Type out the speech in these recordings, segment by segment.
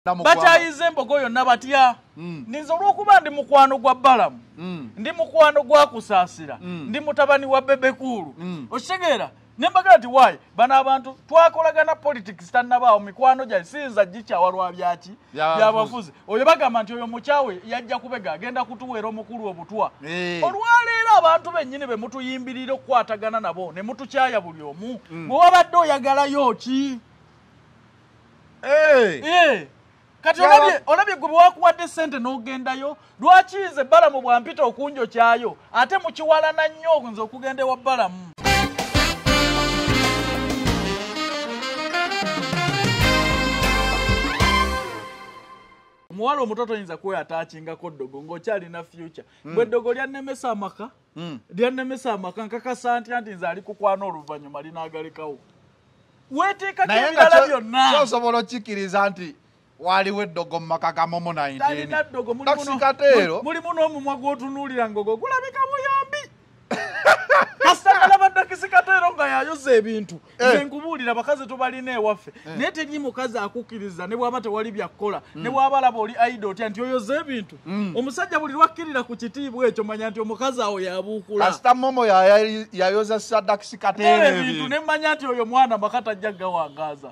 Bachayize Mbogo yonna batya. Ninza olw'okuba ndi mukwano gwa Balamu. Ndi mukwano gwa Kusaasira. Ndi mutabani wa Bebekulu. Okitegeera? Nembaga ati wayi bana abantu twakolagana politics tannabaawo mikwano gya sinza gikyawalwa byaki byabafuzi. Oyo bagamba nti oyo mukyawe yajja kubega agenda kutuweera omukulu obutwa. Olwaleero abantu bennyini be mutuyimbirira okukwatagana nabo ne mutukyaya buli omu. Bwe wabadde oyagalayo ki? Kati olabye gwe wakuwadde ssente n'ogendayo lwaki nze Balamu bwampita okunjo kyayo ate mukiwalana nnyo nze okugenda ewa Balamu. Muwalo omutoto yinza kuwe ataakingako ddogo ng'okyalina future. Bwe ddogo lyannemesa amaka nkakasa nti nze ali kukwana oluvannyuma linaagalekawo. Weeteekako ebirala byonna. Naye osobola okkiriza nti waliwo eddogo mu maka ga Momo 19. Talina ddogo mulimu n'omumwa gw'otunuulira ng'ogwo gulabika muyambi. Kasita kalaba Dakisikateero nga yayoza ebintu. Nze nkubuulira bakazi tubalina ewaffe. Naye teri mukazi akukkiriza ne bw'aba tewali byakkola. Ne bw'aba alaba oli idol otya nti oyoza ebintu. Omusajja buli lwakkirira ku kitiibwa ekyo manya nti omukazi awo yabuukula. Kasita Momo yayoza sa Dakisikateero ebintu ne mmanya nti oyo mwana maka tajja gawangaaza.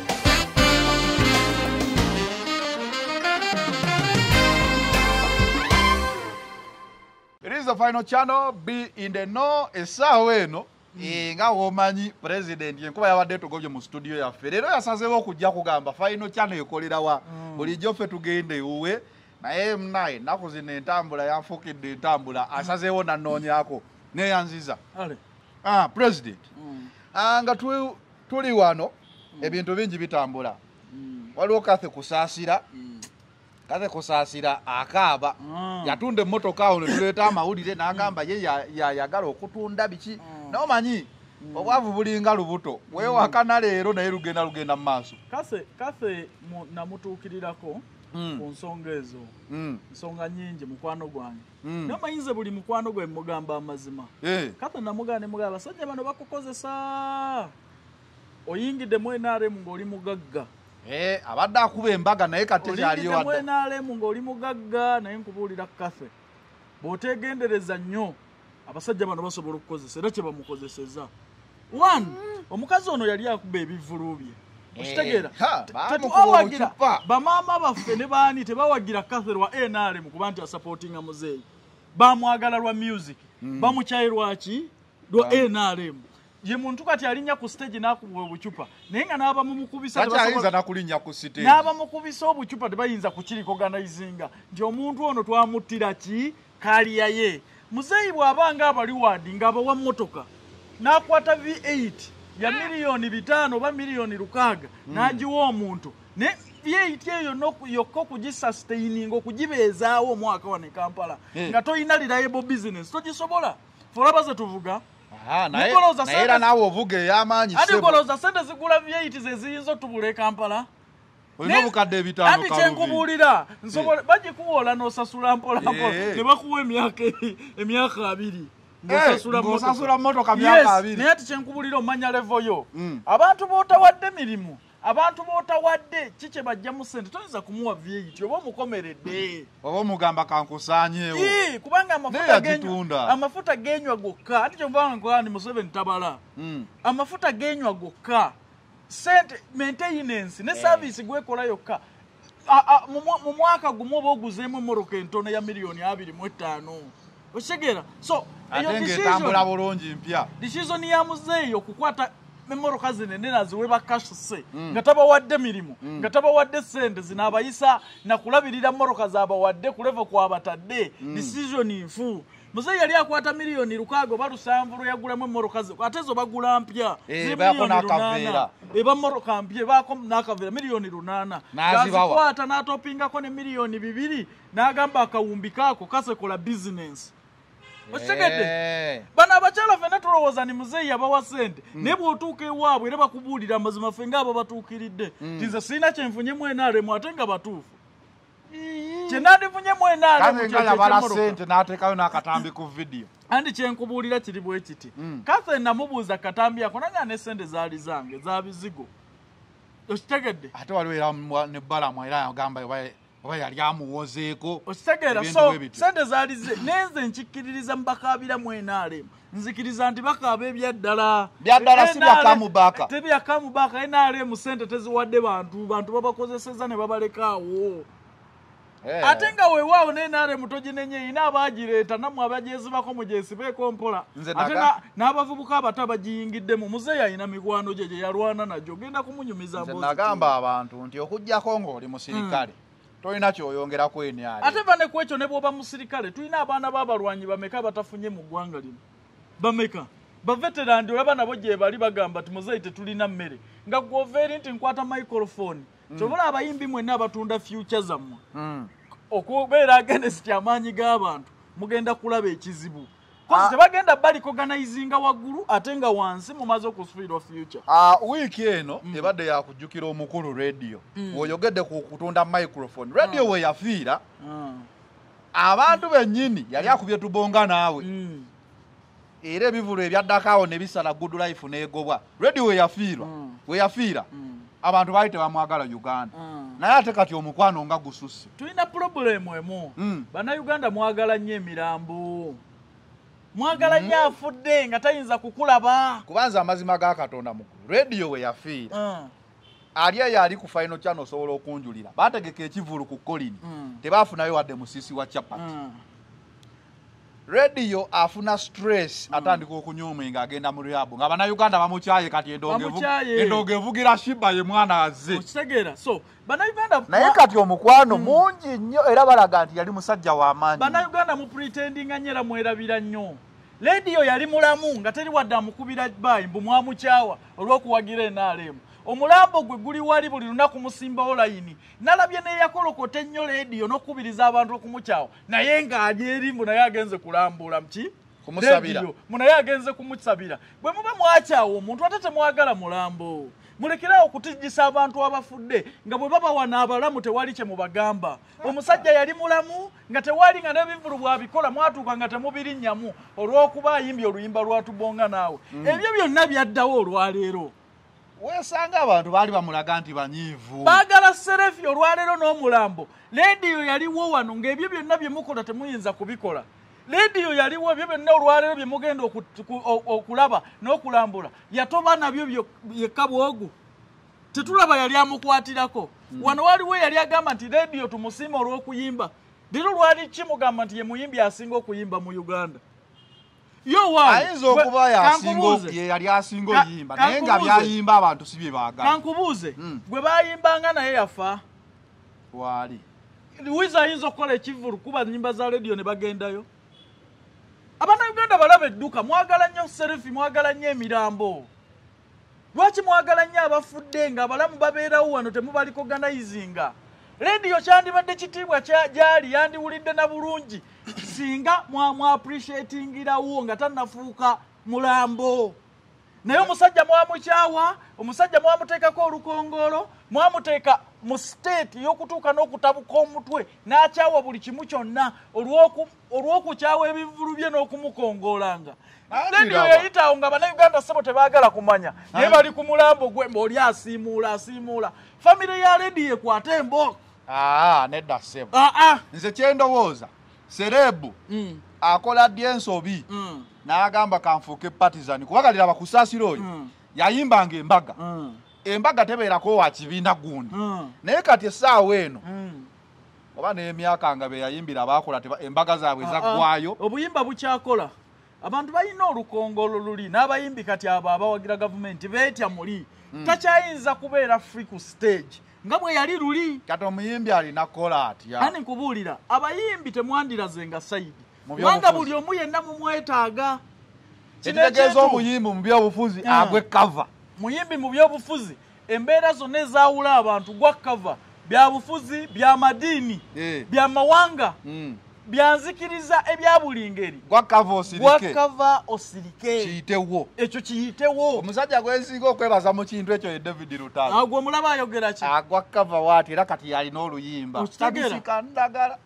It is the final channel. Be in the know. Esawe eno. Nga womanyi president yenkuba yabadde tugobye mu studio yaffe. Leero yasazeewo okujja kugamba final channel ekolera wa. Bulijjo ffe tugende uwe. Naye Naye naku zino entambula yanfukidde entambula. Asazeewo nannoonyako. Neyanziza. President. Nga tuli wano ebintu bingi bitambula. Waliwo Kati Kusaasira. Kati Kusaasira akaaba yatunda emmotoka awo ne tuleeta amawulire n'agamba ye yayagala okutunda biki n'omanyi obwavu bulinga lubuto weewakana leero naye lugenda mu maaso. Kase namutuukirirako ku nsonga ezo nsonga nnyingi mukwano gwange n'omayinze buli mukwano gwe mugamba amazima. Kase namugamba ne mugamba abasajja bano bakukozesa oyingidde mu NRM ng'oli mugagga. Abadde akuba embaga naye kati kyaliyo wadde. Olinde mwena ng'oli mugagga naye nkubuulira Kase. Bw'oteegendereza nnyo abasajja bano basobola okukozesa era kye bamukozeseza. Omukazi ono yali akuba ebivvulu bye. Okitegeera? Tetuwawagira bamaama baffe ne baani tebawagira Kase lwa NRM kuba nti asapootinga muzeeyi. Bamwagala lwa music. Bamukyaye lwaki? Lwa NRM. Ye muntu kati alinya ku stage n'akubwa obucupa naye nga n'aba mumukubisa takyayinza nakulinnya ku stage n'aba mukubisa obucupa tebayinza kukirikoganizinga nti omuntu ono twamuttira ki kaliya ye. Muzeeyi bw'abanga abali wadi ng'abawa mmotoka n'akwata V8 ya miliyoni 5 oba miliyoni 6 n'agiwa omuntu ne V8 eyo yokka okugisustaininga okugibeezaawo omwaka wano e Kampala nga toyina reliable business togisobola folabaze tuvuga. Naye era naawe ovuga ey'amaanyi ate goloza sente zigula V8 ze ziyinza otubula e Kampala. Olina obukadde 5 ati kyenkubuulira nsobola bagikuwola n'osasula mpola ne bakuwa emyaka 2 ng'osasula mmotoka myaka 2. Naye ati kyenkubuulira omanya levo yo abantu b'otawadde mirimu abantu b'otawadde kikye bajjamu ssente toyinza kumuwa V8 oba omukomeredde oba omugamba kankusaanyeewo kubanga amafuta geenywa gokka ati kyovanga nkolani Museveni tabala amafuta geenywa gokka ssente maintenance ne service gwekola yokka mu mwaka gumu oba oguzeemu emmoroka entono ya miliyoni 25 okitegeera so ate ng'etambula bulungi mpya decision ya muzeeyi okukwata memoroka zinene naziwe bakashuse nga tabawadde mirimu nga tabawadde ssente zinaabayisa na kulabirira moroka zaabawadde ku level kw'abatadde decision nfu. Muzeeyi yali akwata miliyoni 6 oba 7 yagulamu moroka ze ate zo bagula mpya baako n'akaveera eba moroka mpya baako n'akaveera miliyoni 8 nazikwata n'atopingako ne miliyoni 2 n'agamba akawumbi kaako kasekola business. Okitegedde bano abakyala ffenna tulowooza ni muzeeyi yabawa ssente naye bw'otuuka ewaabwe era bakubuulira amazima ffe ng'abo batuukiridde nti nze sirina kyenfunyemu NRM ate nga batuufu kyenandifunyemu NRM yabala ssente n'ateekayo n'akatambi ku vidiyo andi kyenkubuulira kiri bwe kiti Kase namubuuza katambi ako nanga ne ssente zaali zange za bizigo Okitegedde? Ate waliwo era ne Balamu era agamba oba yali amuwozeeko. Okitegeera, so sente zaalize nenze nkikkiririza mu bakaabira mu NRM. Nzikiriza nti bakaaba ebyaddala. Byaddala si byakamubaka. Tebyakamubaka NRM sente teziwadde bantu babakozeseza ne babalekaawo. Ate nga weewaawo n'NRM toginenye ina abaagireeta nammwe abagyezibako mugyesibeeko mpola. Ate n'abavubuka abato abagiyingiddemu muzeeyi alina mikwano gye yalwana nagyo genda kumunyumiza mbozi. Nze nagamba abantu nti okuggyako ng'oli musirikale tolina kyoyongerako NRM. Ate bane ku ekyo ne bw'oba musirikale tulina abaana b'abalwanyi bameka batafunye mu ggwanga lino. Bameka baveterandi olaba nabo gye bali bagamba ti muzeeyi tetulina mmere nga gwoveeri nti nkwata microphone kyobola abayimbi mwenna abatunda future zammwe okubeera against amaanyi g'abantu mugenda kulaba ekizibu kozi tebagenda baliko organizinga waggulu ate nga wansi mumaze okusuubirwa future. Wiiki eno ebadde yakujjukira omukulu radio oyogedde ku kutunda microphone radio we yafiira abantu bennyini yali akubye tubonga naawe era ebivulo ebyaddakaawo ne bisala good life n'egobwa radio we yafiira abantu baali tebamwagala Uganda naye ate kati omukwano nga gususse. Tulina problemu emu bannayuganda mwagala nnyo emirambo mwagala nnyo afudde nga tayinza kukulaba kubanza amazima ga Katonda mukulu radio we yafiira ali eyo ali ku final channel osobola okunjulira baategeka ekivulu ku kolini tebaafunayo wadde musisi wa chapati radio afuna stress atandika okunyuma nga agenda mu rehab nga bannayuganda bamukyaye kati endongo evugira Shiba ye mwana azze. Okitegeera, so bannayuganda naye kati omukwano mungi nnyo era balaga nti yali musajja w'amaanyi. Bannayuganda mu pretendinga nnyo era mwerabira nnyo. Radio yali mulamu nga teri wadde amukubira bbayi mbu mwamukyawa olw'okuwagira NRM. Omulambo gwe guli wali buli lunaku musimbawo layini nalabye neyakolokota ennyo radio n'okubiriza abantu okumukyawa naye ng'ali erimbu naye agenze kulambula mki kumusabira munaye agenze kumusabira bwe muba mwakyawa omuntu ate temwagala mulambo mulekerawo okutijjisa abantu abafudde nga bwe baba wana abalamu tewali kye mubagamba. Omusajja yali mulamu nga tewali nga n'ebivulu bwabikola mwatuuka nga temubirinyamu olw'okuba ayimbye oluyimba lwatubonga naawe ebyo byonna byaddawo olwaleero. Weesanga abantu baali bamulaga nti banyiivu baagala serefi olwaleero n'omulambo. Leediyo yaliwo wano ng'ebyo byonna bye mukola temuyinza kubikola. Leediyo yaliwo ebyo byonna olwaleero bye mugenda okulaba n'okulambula yatoba nabyo yekka bwogu tetulaba yali amukwatirako. Wano waliwo yali agamba nti leediyo tumusiima olw'okuyimba leero lwali kimugamba nti ye muyimbi asinga okuyimba mu Uganda. Ayinza okuba yali asinga oyimba naye nga byayimba abantu si bye baagala. Kankubuuze gwe bayimbanga naye yafa waali Luiza ayinza okukola ekivulu kuba nnyimba za radio ne bagendayo. Abannayuganda balaba edduka mwagala nnyo serefi mwagala nnyo emirambo. Lwaki mwagala nnyo abafudde nga abalamu babeerawo wano temubaliko organizinga? Radio kyandibadde kitiibwa gyali yandiwulidde na bulungi singa mwa appreciatingirawo nga tannafuuka mulambo. Naye omusajja mwamukyawa, omusajja mwamuteekako olukongolo, mwamuteeka mu state y'okutuuka n'okutabuka omutwe n'akyawa buli kimu kyonna olw'okukyawa ebivulu bye n'okumukongolanga. Radio yayitawo nga bannayuganda ssebo tebaagala kumanya naye bali ku mulambo gwe oli asiimuula. Famire ya radio ekwata embooko. Nedda ssebo. Nze kyendowooza serebu akola ddy ensobi n'agamba kanfuuke partisan kubagalira bakusaasira oyo yayimbanga embaga. Embaga tebeerako wa kibiina gundi naye kati essaawa eno oba n'emyaka nga be yayimbira abaakola embaga zaabwe zaggwayo. Obuyimba bukyakola abantu balina olukongolo luli n'abayimbi kati abo abawagira gavumenti beetya muli takyayinza kubeera free ku stage nga bwe yali luli. Kati omuyimbi alina kola atya? Ani nkubuulira abayimbi temwandirazenga sayidi kubanga buli omu yenna mumwetaaga. Kitegeeza omuyimbi mu byobufuzi agwe kava. Muyimbi mu byobufuzi embeera zonna ezaawula abantu gwa kava bya bufuzi bya madiini bya mawanga byanzikiriza ebya buli ngeri gwa kava osirike kiyitewo ekyo kiyitewo. Omusajja gwensinga okwebaza mu kintu ekyo ye David Lutalo agwo omulaba ayogera ki agwa kava waati era kati yalina oluyimba ndagala.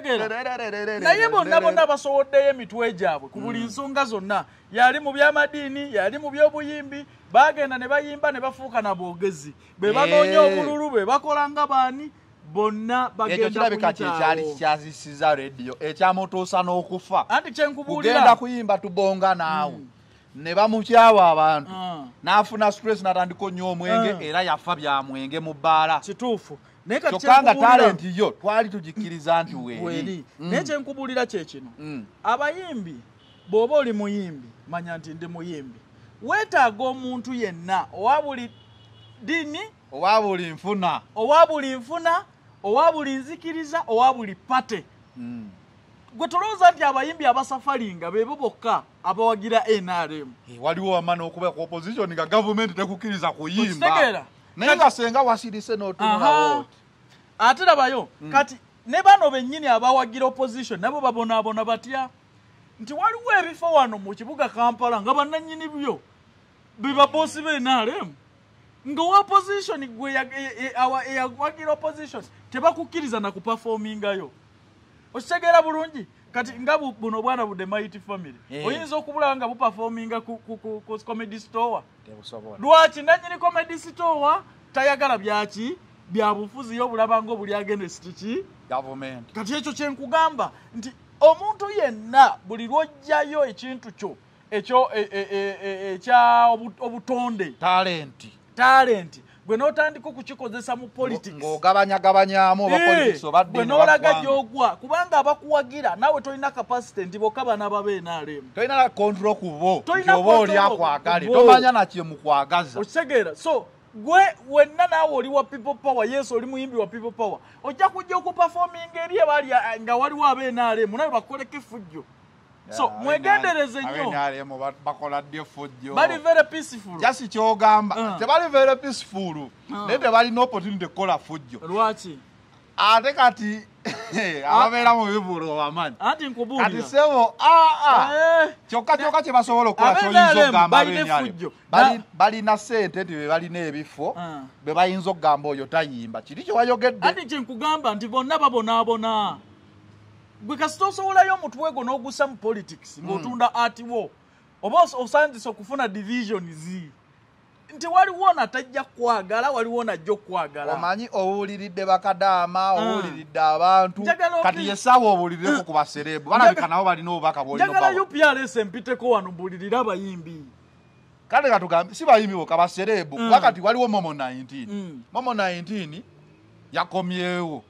Naye bonna basoboddeyo emitwe gyabwe ku buli nsonga zonna yali mu byamadiini yali mu byobuyimbi bagenda ne bayimba ne bafuuka na boogezi be banoonya obululu be bakolanga baani bonna bagenda kyali kyazisiza radio ekyamutuusa n'okufa anti kyenkubuulira kugenda kuyimba tubonga naawe ne bamukyawa abantu n'afuna stress n'atandika onnyo omwenge era yafa bya mwenge mu bbaala kituufu kyokka talent yo twali tugikkiriza nti weeri naye kyenkubuulira kye kino abayimbi bw'oba oli muyimbi manya nti ndi muyimbi weetaaga omuntu yenna owa buli ddiini owa buli nfuna owa buli nzikiriza owa buli pate gwe tolowooza nti abayimbi abasafalinga beebo bokka abawagira NRM waliwo wamana okuba ku opposition nga gavumenti tekukkiriza kuyimba naye nga senga wasirise n'otunulawo ate labayo kati ne bano bennyini abawagira opposition nabo babonaabona batya nti waliwo ebifo wano mu kibuga Kampala nga bannannyini byo be baboosi be NRM nga wa opposition gwe eyawagira opposition tebakukkiriza na kuperformingayo okitegeera bulungi kati nga buno bwana budde mighty family oyinza okubula nga buperforminga ku comedy store lwaki nannyini comedy store tayagala byaki bya bufuzi y'obulaba ng'obuli against ki government kati ekyo kyenkugamba nti omuntu yenna buli lwojjayo ekintu kyo ekyo ekya obutonde talent gwe n'otandika okukikozesa mu politics ng'ogabanyagabanyamu oba politics obadde gwe n'olaga gy'ogwa kubanga abakuwagira naawe tolina capacity nti bokka bana babeNRM tolina control ku bo oba oli akwagale tomanya nakye mukwagaza okitegeera so gwe wenna naawe oli wa people power yesu oli muyimbi wa people power ojja kujja okuperforminga eri ebali nga waliwo abeNRM naye bakoleko effujjo so mwegendereze nnyo bakola dde effujjo bali very peaceful jasi kyogamba tebali very peaceful naye tebalina opportunity kukola fujjo lwaki ate kati ababeera mu bibuulo wamanyi anti nkubuulira kati sebo kyokka kye basobola okukola kyoyinza okugamba balina ssente nti be balina ebifo be bayinza okugamba oyo tayimba kiri kye wayogedde anti kye nkugamba nti bonna babonaabona gwe kasita osobolayo omutwe gwo n'ogusa mu politics ng'otunda atiwo oba osandise okufuna divisions nti waliwo natajja kwagala waliwo najja okwagala omanyi owuliridde bakadaama owuliridde abantu kati yesaawa owulirireko ku baserebu balabika nabo balina obubaka njagala UPRS empiteko wano mbulirire abayimbi kale katugambe si bayimbi bokka baserebu kuba kati waliwo momo 19 yakomyewo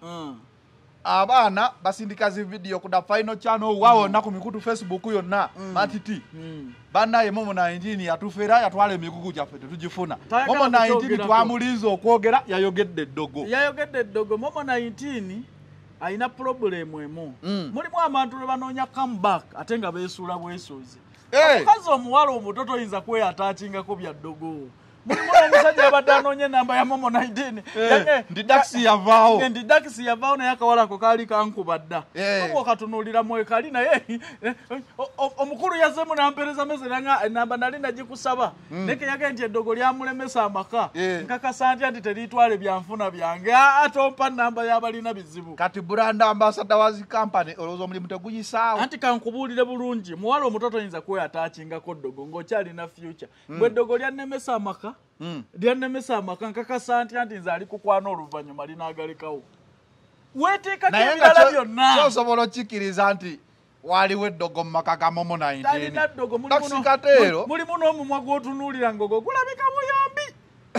abaana basindika zi video kuda final channel wawona ku mikutu Facebook yonna matiti banaye momo 19 yatufera yatwala emikugu gyaffe tetugifuna momo 19 twamuliza okwogera yayogedde eddogo momo 19 ayina problem emu mulimu abantu banoonya comeback ate nga beesuula bwesuuzi omukazi omuwala omutoto oyinza kweyataakingako bya ddogo mulimu omusajja abadde anoonya enamba ya momo 19 ndi dakisi yavaawo naye akawala ako kaali kankuba dda oba okatunuulira mwekali naye omukulu yazemu nampereza mezeranga enamba nali nagikusaba neke yagee nti eddogo lyamulemesa amaka nkakasa ntya nti teriitwale byanfuna byange atompa namba yabalina bizibu kati brand ambassador wazi company olowooza omulimu teguyisaawo anti kankubuulire bulungi muwala omutoto oyinza kweyataakingako ddogo ng'okyalina future bwe eddogo lyannemesa amaka lyannemesa amaka nkakasa ntya nti nze ali kukwana oluvannyuma linaagalekawo weeteekako ebirala byonna kyosobola okkiriza nti waliwo eddogo mu maka ga momo 19 talina ddogo mulimu n'omumwa gw'otunuulira ng'ogwo gulabika muyambi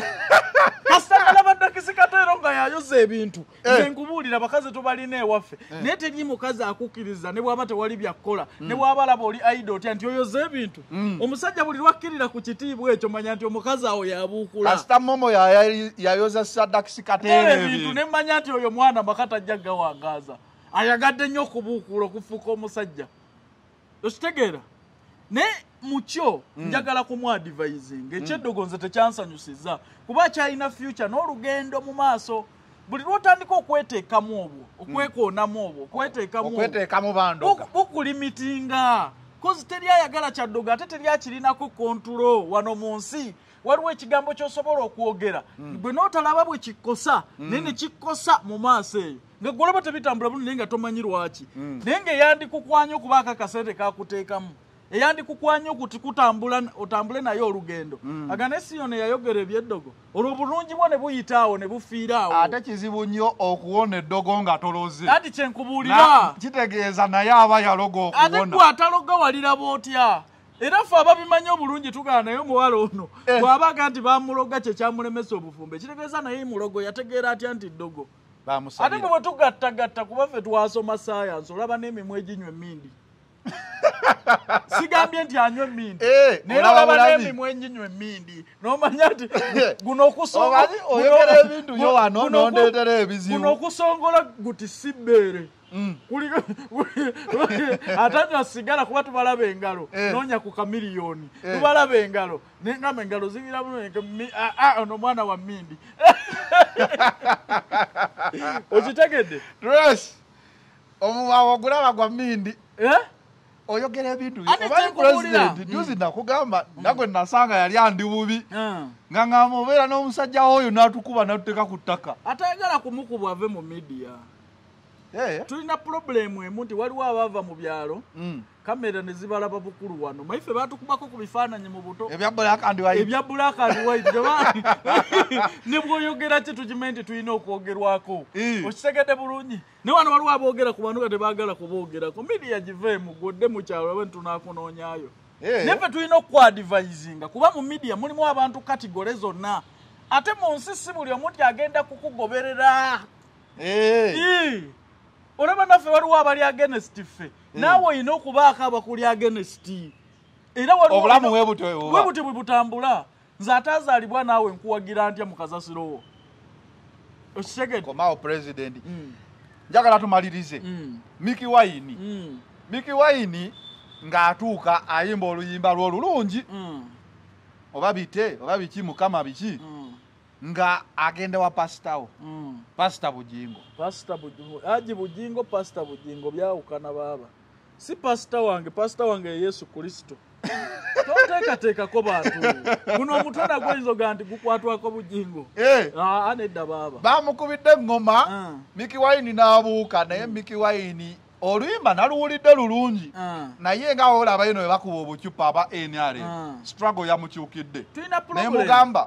kasita nalaba dakisi Kateero nga yayoza ebintu nze nkubuulira bakazi tubalina ewaffe naye teri mukazi akukkiriza ne bw'aba tewali byakkola ne bw'aba alaba oli aido otya nti oyoza ebintu omusajja buli lwakkirira ku kitiibwa ekyo manya nti omukazi awo yabuukula kasita momo yayoza sadakisi Kateero ebintu ne mmanya nti oyo mwana maka tajja gawangaaza ayagadde nnyo okubuukula okufuuka omusajja okitegeera ne mukyo njagala kumwadvising ekyeddogo nze tekyansanyusiza kuba kyalina future n'olugendo mu maaso buli lwotandika okweteekamu obwo okwekoonamu obwo okweteekamu bandoga bukulimitinga kozi teri ayagala kyaddogo ate teri akirinako kontrolo wano mu nsi waliwo ekigambo ky'osobola okwogera bwe n'otalaba bwe kikosa naye ne kikosa mu maaso eyo nga golaba tebitambula bulungi naye nga tomanyi lwaki naye ng'eyandikukwanya okubaako akasente kakuteekamu eyandi kukwanya okuti kutambula otambule nayo olugendo agane siyone yayogera ebyeddogo olubulungi bwo ne buyitaawo ne bufiiraawo ate kizibu nnyo okuwona eddogo nga toloze ati kyenkubulira kitegeeza naye aba yaloga okuwona ate gwe ataloga walira bootya era ffe ababimanyi obulungi tugana naye omuwala ono bw'abaga nti bamuloga kye kyamulemesa obufumbe kitegeeza naye mulogo yategeera atya nti ddogo ate bwe tugattagatta kuba ffe twasoma sayansi olaba n'emimwa eginywa emmindi sigambye nti anywa emmindi naye olaba n'emimwa eginywa emmindi n'omanya nti guno oyogera ebintu yo wano n'ondeetera ebizibu guno okusongola guti si bbeere atanywa sigala kuba tubalaba engalo noonya ku kamiliyoni tubalaba engalo nengamba engalo zibira ono mwana wa mmindi okitegedde tres omuwawo ogulaba gwa mmindi oyogera ebintu omanyi pulezidenti juzi nakugamba nagwe nasanga yali andi bubi nga ng'amubeera n'omusajja oyo n'atukuba n'atuteeka ku ttaka atayagala kumukubwa ave mu midiya tulina pulobulemu emu nti waliwo abaava mu byalo kamera ne zibalaba bukulu wano maife batukubako ku bifaananyi mu buto ebya black and white ne bw'oyogera kye tukimanyi nti tulina okwogerwako okitegedde bulungi ne wano waliwo aboogera ku bantu nga tebaagala kuboogerako midiya giveemu gwodde mu kyalo abe ntunaakunoonyaayo neffe tulina okwadvisinga kuba mu midiya mulimu abantu katigole zonna ate mu nsi si buli omu nti agenda kukugoberera olaba naffe waliwo abali against ffe naawe olina okubaako abakuli against era obulamu bwe buti bwe butambula nze ataazaalibwa naawe nkuwagira ntya mu kasasiro wo okitegedde komaawo president njagala tumalirize Mikie Wine ng'atuuka ayimba oluyimba lw'olulungi oba bite oba biki mukama biki nga agenda wa pasitawo pasita Bijingo aji Bijingo pasita Bijingo byawukana baba si pasita wange Yesu Kristo toteekateekako bantu guno omutwe nagwoyinza ogaa nti gukwatwako Bijingo anedda baba bamukubidde eŋŋoma Mikie Wine n'abuuka naye Mikie Wine oluyimba naluwulidde lulungi naye nga olaba ino webakuba obucupa aba NRM struggle yamukyukidde naye mugamba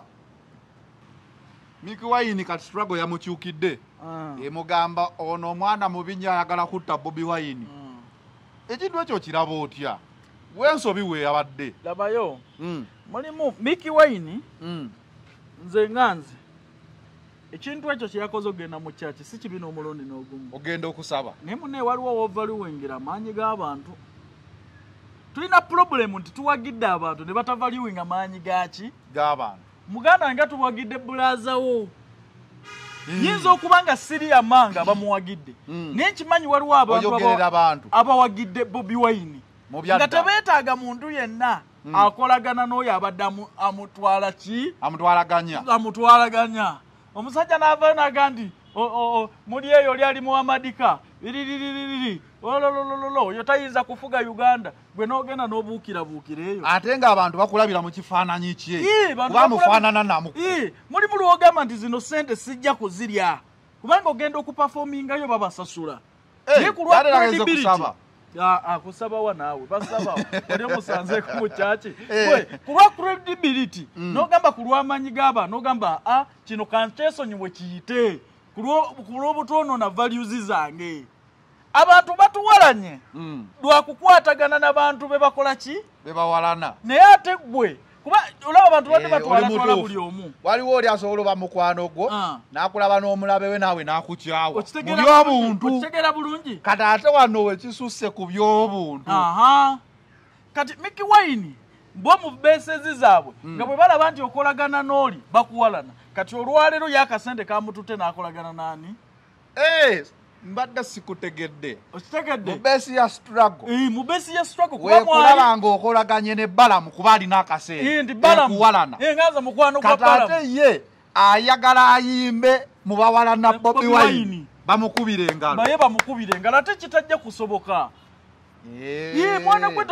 Mikie Wine kati struggle yamukyukidde emugamba ono omwana mubi ayagala kutta Bobi Wine ekintu ekyo kiraba otya wensobi weeyabadde labayo mulimu Mikie Wine nze nganze ekintu ekyo kyeyakoze ogenda mu kyaki si kibi n'omulundi n'ogumu ogenda okusaba naye munne waliwo woovaluwingira amaanyi g'abantu tulina pulobulemu nti tuwagidde abantu ne batavaluwinga amaanyi g'abantu muganda wange tuwagidde bulaazawo yinza okuba nga siriya manga bamuwagidde naye nkimanyi waliwo abantu abawagidde Bobi Wine nga tebeetaaga muntu yenna akolagana n'oyo abadde amutwala ki amutwalaganya omusajja n'avaayo naga nti muli eyo oli ali mu amadika oyo tayinza kufuga Uganda gwe n'ogenda n'obuukirabuukira eyo ate ng'abantu bakulabira mu kifaananyi kye kuba mufaanana namu mulimu lwogamba nti zino sente sijja kuzirya kubanga ogenda okupafomingayo babasasula naye ku lwa credibility akusabawa naawe basabawo oli omusanzeeku mu kyaki ku lwa credibility n'ogamba ku lw'amaanyi g'abantu n'ogamba kino kankyesonyiwe kiyite ku lw'obutwonoona values zange abantu batuwalanye lwakukwatagana n'abantu be bakola ki bebawalana naye ate gwe kuba olaba abantu badde batwala buli omu waliwo oli asobola oba mukwano gwo n'akulaba n'omulabe we naawe n'akukyawa mu by'obuntu okitegera bulungi kati ate wano wekisusse ku by'obuntu kati Mikie Wine bo mu beesezi zaabwe nga bwe balaba nti okolagana n'oli bakuwalana kati olwaleero y'akasente kamututte n'akolagana n'ani mbadde sikutegedde okitegedde mu beesi ya struggle mu beesi ya struggle weekulaba ng'okolaganye ne Balamu kuba alina akaseera nti Balamu kuwalana ngaza mukwano gwa Balamu kati ate ye ayagala ayimbe mu bawalana Bobi Wine bamukubire engalo naye bamukubire engalo ate kitajja kusoboka mwana gwe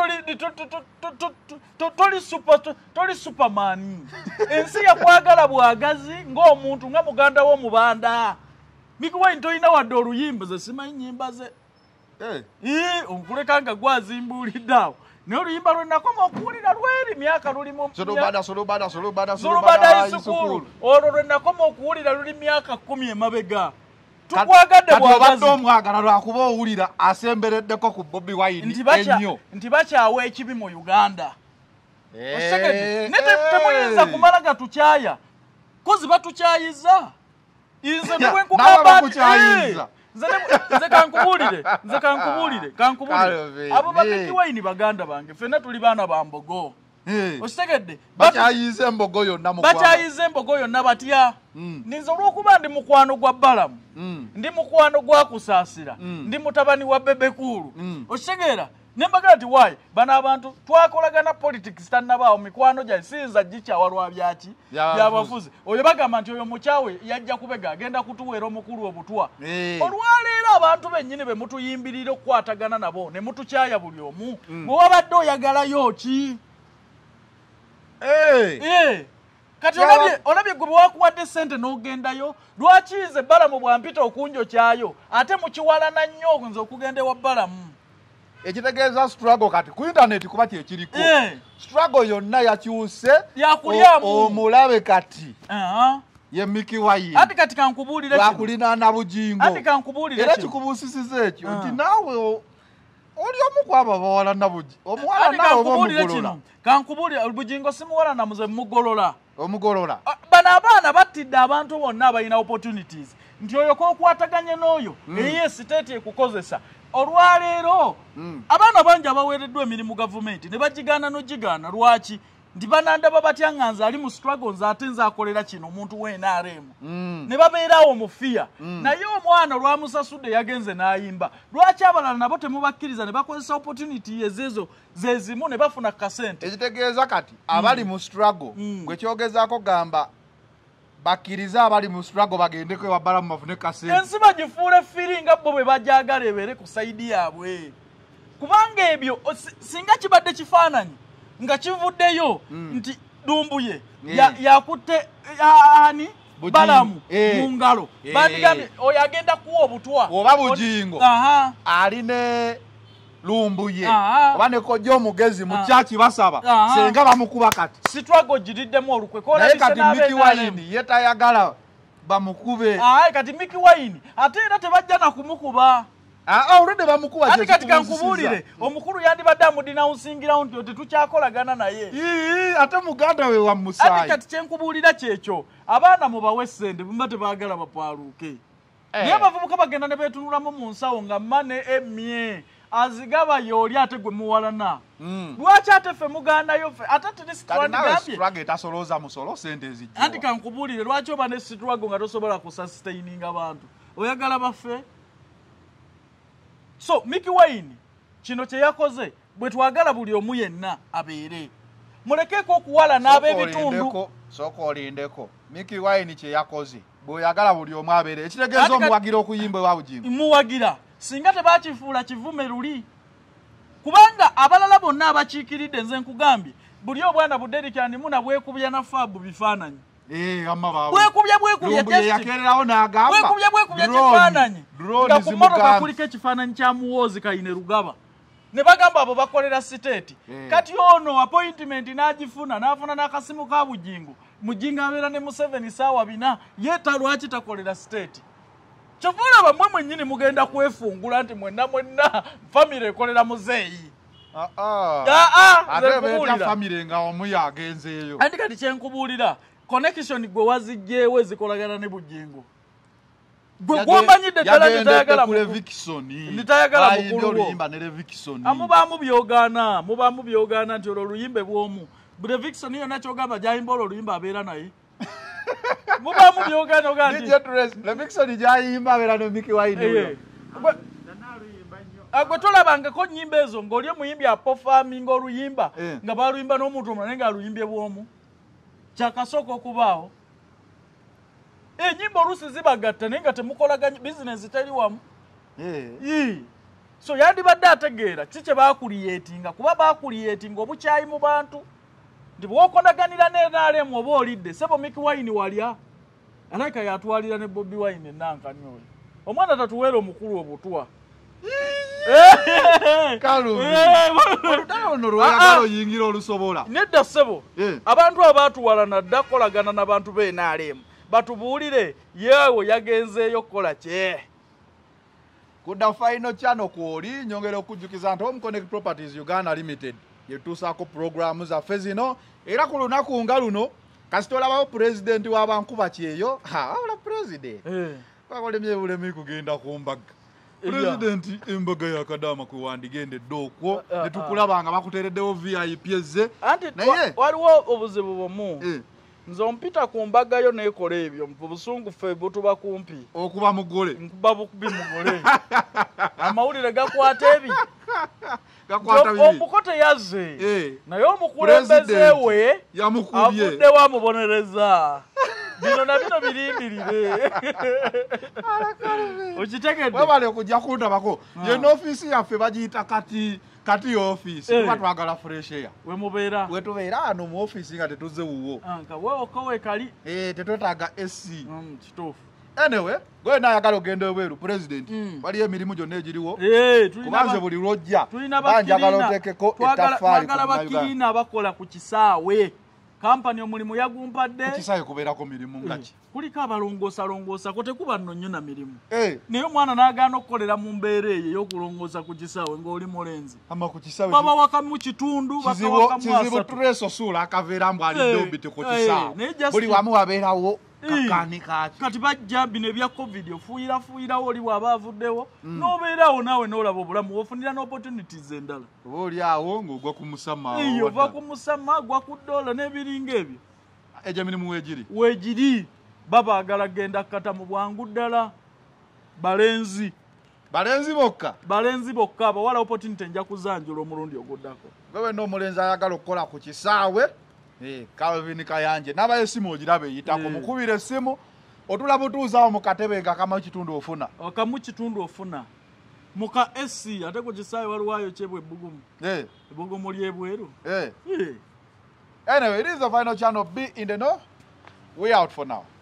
toli superman ensi yakwagala bwagazi ng'omuntu nga muganda w'omubanda Mikie Wine tolina wadde oluyimba ze simanyi nnyimba ze onkuleka nga gwazimbuulidde awo ne oluyimba lwe nakoma okuwulira lweri myaka lulimu solobada isukulu olwo lwe nakoma okuwulira luli myaka 10 emabega tukwagadde bwabadde omwagala lwakuba owulira asembereddeko ku Bobi Wine ennyo nti bakyawa ekibi mu Uganda temuyinza kumala gatukyaya kozi batukyayiza inze nebwenkugamba nze kankubulire abo Bobi Wine baganda bange ffenna tuli baana ba mbogo okitegedde bakyayiza embogo yonna batya ninza olw'okuba ndi mukwano gwa Balamu ndi mukwano gwa kusaasira ndi mutabani wa bebekulu okitegeera nembaga nti waayi bano abantu twakolagana politics tannabaawo mikwano gya siyinza gikyawa lwa byaki byabafuzi oyo bagamba nti oyo mukyawe yajja kubega agenda kutuweera omukulu obutwa olwaleero abantu bennyini be mutuyimbirira okukwatagana nabo ne mutukyaya buli omu bwe wabadde oyagalayo ki kati olabye gwe bwakuwadde ssente n'ogendayo lwaki nze Balamu bwampita okunjo kyayo ate mukiwalana nnyo nze okugenda ewa Balamu ekitegeeza struggle kati ku internet kuba kyekiriko struggle yonna yakyuse omulabe kati ye Mikie Wine ati kati kankubuulire lwakulinaana Bijingo ati kankubuulire era kikubuusisiza ekyo nti naawe oli omu kwabo bawala nabuji omuwala naawe omugolola kankubuulire Bijingo simuwala namuze mugolola omugolola bano abaana battidde abantu bonna abalina opportunities nti oyo kokwataganye n'oyo eye state ekukozesa olwaleero abaana bangi abaweereddwa emirimu gavumenti ne bagigaana n'ogigaana lwaki nti banandaba batya nga nze ali mu struggle nze ate nze akolera kino omuntu w'NRM ne babeerawo mu fiya naye omwana olwamusasudde yagenze n'ayimba lwaki abalala nabo temubakkiriza ne bakozesa opportunity ezezo zezimu ne bafuna kasente ekitegeeza kati abali mu struggle gwe kyogezaako gamba bakkiriza abali mu struggle bagendeko ewa Balamu bafune kasente ensi bagifuula firi nga bo bwe bajagala ebeere ku sayidi yaabwe kubanga ebyo singa kibadde kifaananyi nga kivuddeyo nti Dumbuye yakutte ani Balamu mu ngalo bandigambye oyo agenda kuwa obutwa oba Bijingo ali ne Lumbuye oba ne kojja omugezi mu kyaki basaba senga bamukuba kati struggle giriddemu olukwe naye kati Mikie Wine yetayagala bamukube kati Mikie Wine ate era tebajja na kumukuba oludde bamukuba kati kankubuulire omukulu yandibadde amudinawusingirawo nti tetukyakolagana naye ate muganda we wamusaayi ate kati kyenkubuulira kyekyo abaana mubawe ssente bumba tebaagala bapaaluuke naye abavubuka bagenda ne beetunulamu mu nsawo nga mane emye azigaba yoli ate gwe muwalana lwaki ate ffe mugaanayo ffe ate struggle etasolooza musolo sente ezijjiwa anti kankubuulire lwaki oba ne struggle nga tosobola kusustaininga abantu oyagala baffe so Mikie Wine kino kye yakoze bwe twagala buli omu yenna abeere mulekeeko okuwala n'ab'ebitundu sooka olindeko Mikie Wine kye yakoze bw'oyagala buli omu abeere ekitegeeza omuwagira okuyimba ewa Bijingo muwagira singa tebakifuula kivume luli kubanga abalala bonna abakiikiridde nze nkugambye buli obwana buderikyandimu na bwekubya na faabu bifaananyi bwekubya yakererawo n'agamba kifaananyi nga ku mmotoka kuliko ekifaananyi kya muwoozi Kayine Rugaba ne bagamba abo bakolera siteeti kati ono appointment n'agifuna n'afuna n'akasimu ka Bijingo abeera ne Museveni saawa 4 yeeta lwaki takolera siteeti kyovula bamwe mwennyini mugenda kwefungula nti mwenna famire ekolera muzeeyi ate beeta famire nga omu yagenzeeyo andi kati kyenkubuulira connection gwe wazijjeewo ezikolagana ne Bijingo gwe gwomanyidde ddala nitayagala mukulu mubaamu byogaana nti olwo oluyimbe bw'omu Levikson yonna kyogamba gyayimba olwo oluyimba abeera naye mubaamu byogaana oga nti Levikson gyayimba abeera ne Mikie Wine gwe tolabangako nnyimba ezo ng'oli omuyimbi apofaaminga oluyimba nga baluyimba n'omuntu omulala naye ng'aluyimbye bw'omu kyakasooka okubaawo ennyimba oluusi zibagatta naye nga temukolaganye bizinesi teri wamu so yandibadde ategeera ki kye baakuliyeetinga kuba baakuliyeetinga obukyayi mu bantu nti bw'okonaganira n'NRM oba olidde sebo Mikie Wine walya alayika yatwalira ne Bobi Wine enankani oyo omwana tatuweera omukulu obutwa Kalumbi olutalo ono lweyagala oyingira olusobola nedda ssebo abantu abaatuwalana dda kolagana n'abantu b'NRM batubuulire yeewo yagenzeeyo kukola kye kudda final channel kwoli nyongera okujjukiza nti Home Connect Properties Uganda Limited yetuusaako programu zaffe zino era ku lunaku nga luno kasita olabawo pulezidenti w'abankuba kyeyo wabula pulezidenti bakolemye bulemi kugenda ku mbaga pulezidenti embaga yakadaama kwe wandigendedde okwo ne tukulaba nga bakuteereddewo VIP ezze naye waliwo obuzibu bumu nze ompita ku mbaga yo neekola ebyo mu busungu ffe butuba kumpi okuba mugole nkuba bukubi mugole amawulire gakwata ebi omuko teyazze naye omukulembeze we avuddewo amubonereza bino na bino birindirire okitegedde webale okujja kundabako yena ofiisi yaffe bagiyita kati office kuba twagala fresh air wetubeera ano mu office nga tetuze wuwo wewokowe kali tetwetaaga AC kituufu anyway gwe naayagala ogenda ebweru president waliyo emirimu gyonna egiriwo kubanze buli lwojja banjagala oteekeko ettafaali twagala bakiriina abakola ku kisaawe kampani omulimu yagumpadde kisaawe kubeerako mirimu ngaki kuliko abalongoosalongoosa ko tekuba nno nnyo na mirimu naye omwana n'agaana okukolera mu mbeera eyo ey'okulongoosa ku kisaawe ng'oli mulenzi baba wakamu kitundu kizibu tuleeso suula akaveera mbu alidde obite ku kisaawe buli wamu wabeerawo kati bajja bino ebya covid ofuuyirafuuyirawo oli bw'aba avuddewo n'obeerawo naawe n'olaba obulamu ofunira n'opportunities endala oba oli awo ng'ogwa ku musama ova ku musama gwa ku ddoola n'ebiringa ebyo egyo emirimu weegiri babaagala genda kata mu bwangu ddala balenzi bokka abawala opportunity nja kuzanjula omulundi oguddako gwe n'omulenzi ayagala okukola ku kisaawe Calvin Kayanja nabaye simu ogirabe eyitako mukubira essimu otula butuuzaawo mu katebe nga kama kitundu ofuna muka SC ate ku kisaawe waliwayo kyebwe ebbugumu lyebweru anyway it is the final channel. Be in the know. We out for now.